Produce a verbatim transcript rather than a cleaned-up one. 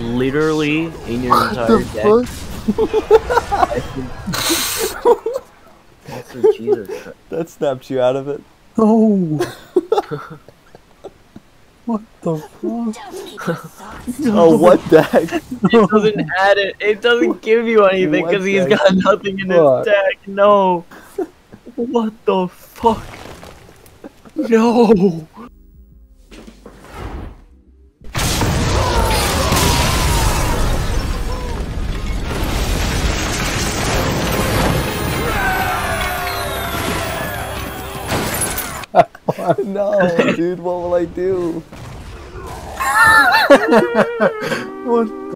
literally in your What entire the deck. fuck? Also, Jesus Christ. That snapped you out of it. No! What the fuck? Oh, what the heck? It doesn't add it. It doesn't give you anything What because he's the got nothing in fuck? his deck. No. What the fuck? No. No, dude, what will I do? What